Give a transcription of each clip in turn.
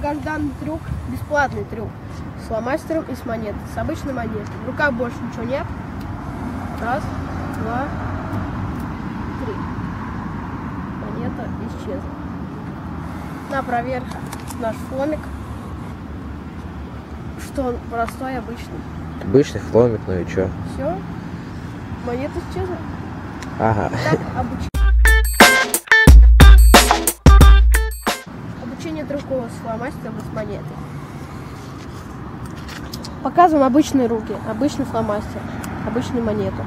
долгожданный трюк, бесплатный трюк с фломастером и с монетой, с обычной монетой. В руках больше ничего нет. Раз, два, три. Монета исчезла. На проверку наш фломик, что он простой, обычный. Обычный фломик, ну и чё? Все, монета исчезла. Ага. Так, обучение трюков с фломастером и с монетой. Показываем обычные руки, обычный фломастер, обычную монету.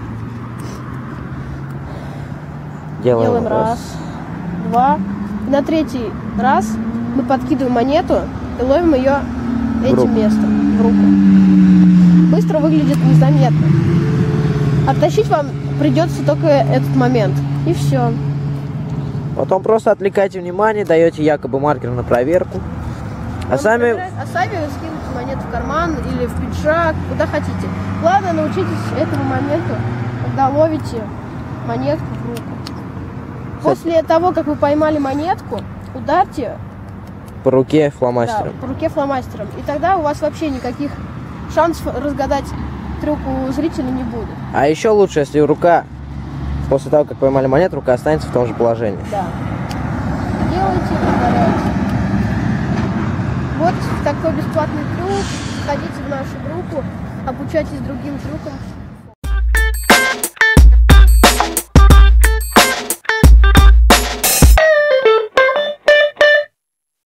Делаем раз, два. И на третий раз мы подкидываем монету и ловим ее этим местом в руку. Быстро выглядит незаметно. Оттащить вам придется только этот момент. И все. Потом просто отвлекайте внимание, даете якобы маркер на проверку. А сами скинуть монету в карман или в пиджак, куда хотите. Главное, научитесь этому моменту, когда ловите монетку в руку. После того, как вы поймали монетку, ударьте по руке фломастером. Да, по руке фломастером. И тогда у вас вообще никаких шансов разгадать трюк у зрителя не будет. А еще лучше, если рука, после того, как поймали монету, рука останется в том же положении. Да. Делайте, повторяйте. Вот такой бесплатный трюк. Входите в нашу группу, обучайтесь другим трюкам.